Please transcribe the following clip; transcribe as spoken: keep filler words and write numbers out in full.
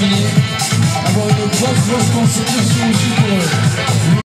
terminer, avoir une grosse, grosse constitution aussi pour